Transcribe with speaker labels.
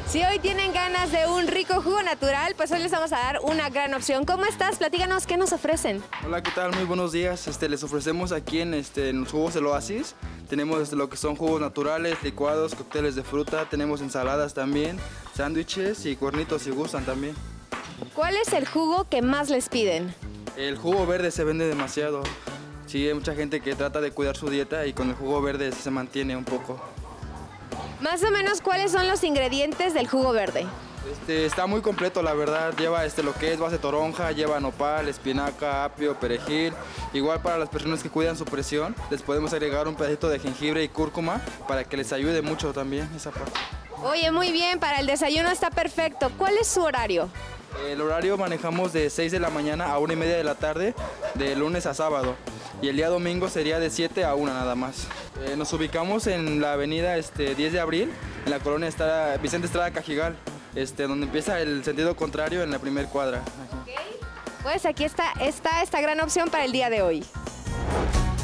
Speaker 1: Si hoy tienen ganas de un rico jugo natural, pues hoy les vamos a dar una gran opción. ¿Cómo estás? Platícanos, ¿qué nos ofrecen?
Speaker 2: Hola, ¿qué tal? Muy buenos días. Les ofrecemos aquí en los jugos del Oasis. Tenemos lo que son jugos naturales, licuados, cócteles de fruta, tenemos ensaladas también, sándwiches y cuernitos si gustan también.
Speaker 1: ¿Cuál es el jugo que más les piden?
Speaker 2: El jugo verde se vende demasiado. Sí, hay mucha gente que trata de cuidar su dieta y con el jugo verde se mantiene un poco.
Speaker 1: Más o menos, ¿cuáles son los ingredientes del jugo verde?
Speaker 2: Está muy completo, la verdad. Lleva lo que es base toronja, lleva nopal, espinaca, apio, perejil. Igual para las personas que cuidan su presión, les podemos agregar un pedacito de jengibre y cúrcuma para que les ayude mucho también esa parte.
Speaker 1: Oye, muy bien, para el desayuno está perfecto. ¿Cuál es su horario?
Speaker 2: El horario manejamos de 6 de la mañana a 1:30 de la tarde, de lunes a sábado. Y el día domingo sería de 7 a 1 nada más. Nos ubicamos en la avenida 10 de abril, en la colonia Vicente Estrada Cajigal, donde empieza el sentido contrario en la primer cuadra.
Speaker 1: Okay. Pues aquí está esta gran opción para el día de hoy.